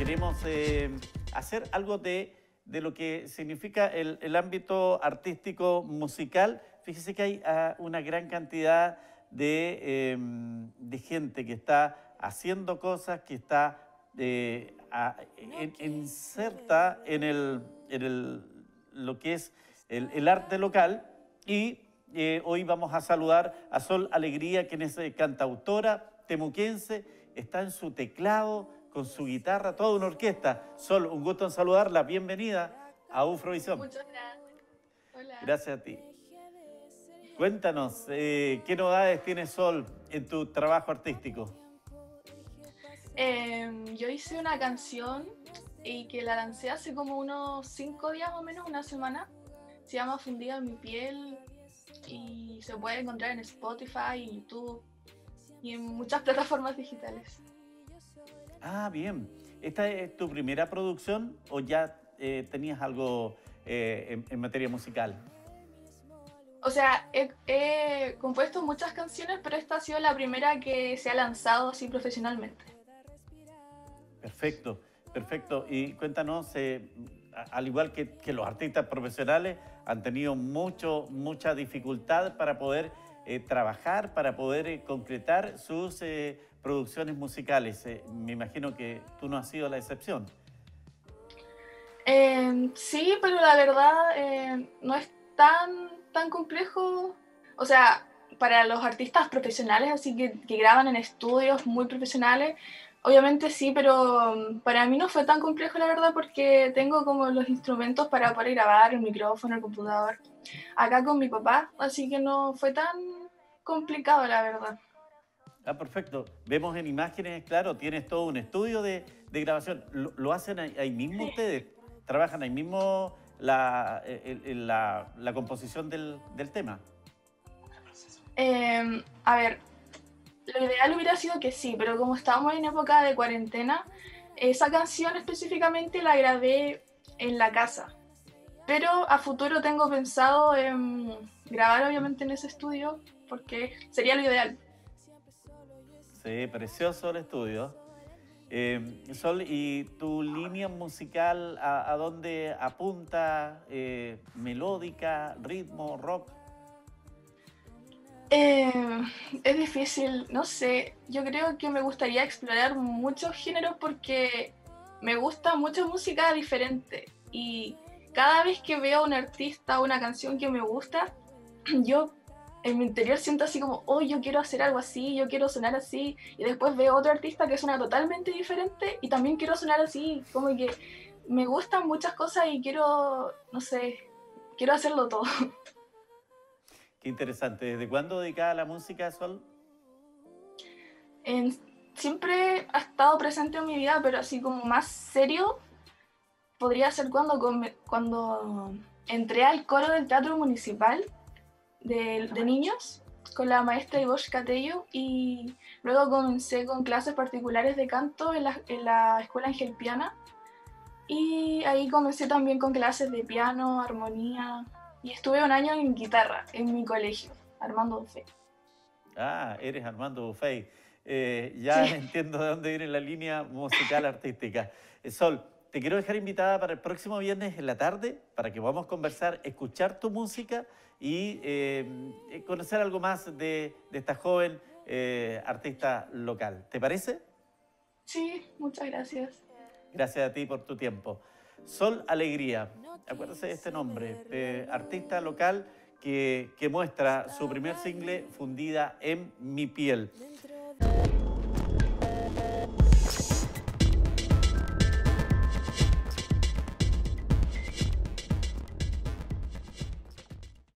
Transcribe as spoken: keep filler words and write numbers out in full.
queremos eh, hacer algo de, de lo que significa el, el ámbito artístico musical. Fíjese que hay uh, una gran cantidad de, eh, de gente que está haciendo cosas, que está eh, a, en, inserta en, el, en el, lo que es el, el arte local. Y eh, hoy vamos a saludar a Sol Alegría, quien es eh, cantautora temuquense, está en su teclado, con su guitarra, toda una orquesta. Sol, un gusto en saludarla, bienvenida a Ufrovisión. Muchas gracias. Hola. Gracias a ti. Cuéntanos, eh, ¿qué novedades tiene Sol en tu trabajo artístico? Eh, yo hice una canción y que la lancé hace como unos cinco días o menos, una semana. Se llama Fundida en mi piel y se puede encontrar en Spotify, YouTube y en muchas plataformas digitales. Ah, bien. ¿Esta es tu primera producción o ya eh, tenías algo eh, en, en materia musical? O sea, he, he compuesto muchas canciones, pero esta ha sido la primera que se ha lanzado así profesionalmente. Perfecto, perfecto. Y cuéntanos, eh, al igual que, que los artistas profesionales, han tenido mucho, mucha dificultad para poder eh, trabajar, para poder eh, concretar sus eh, producciones musicales. Eh, me imagino que tú no has sido la excepción. Eh, sí, pero la verdad eh, no es tan, tan complejo. O sea, para los artistas profesionales, así que, que graban en estudios muy profesionales, obviamente sí, pero um, para mí no fue tan complejo, la verdad, porque tengo como los instrumentos para poder grabar, el micrófono, el computador, acá con mi papá, así que no fue tan complicado, la verdad. Ah, perfecto. Vemos en imágenes, claro, tienes todo un estudio de, de grabación. ¿Lo, lo hacen ahí, ahí mismo ustedes? ¿Trabajan ahí mismo la, el- el- la, la composición del, del tema? Eh, a ver, lo ideal hubiera sido que sí, pero como estábamos en época de cuarentena, esa canción específicamente la grabé en la casa. Pero a futuro tengo pensado en grabar obviamente en ese estudio porque sería lo ideal. Sí, precioso el estudio. Eh, Sol, ¿y tu línea musical a, a dónde apunta? Eh, ¿melódica, ritmo, rock? Eh, es difícil, no sé, yo creo que me gustaría explorar muchos géneros porque me gusta mucha música diferente y cada vez que veo a un artista o una canción que me gusta, yo en mi interior siento así como, oh, yo quiero hacer algo así, yo quiero sonar así, y después veo otro artista que suena totalmente diferente y también quiero sonar así, como que me gustan muchas cosas y quiero, no sé, quiero hacerlo todo. Qué interesante. ¿Desde cuándo dedicada a la música, Sol? En- siempre ha estado presente en mi vida, pero así como más serio, podría ser cuando, come- cuando entré al coro del Teatro Municipal de, de niños con la maestra Ivonne Catello y luego comencé con clases particulares de canto en la, en la Escuela Ángel Piana y ahí comencé también con clases de piano, armonía y estuve un año en guitarra en mi colegio, Armando Buffet. Ah, eres Armando Buffet. Eh, ya Sí, entiendo de dónde viene la línea musical artística. Eh, Sol, te quiero dejar invitada para el próximo viernes en la tarde para que podamos conversar, escuchar tu música y eh, eh, conocer algo más de, de esta joven eh, artista local. ¿Te parece? sí, muchas gracias. Gracias a ti por tu tiempo. Sol Alegría, acuérdese de este nombre, eh, artista local que, que muestra su primer single, Fundida en mi piel.